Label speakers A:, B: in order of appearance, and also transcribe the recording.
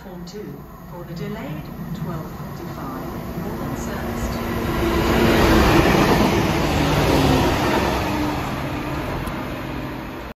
A: platform 2 for the delayed 12:45 Northern service to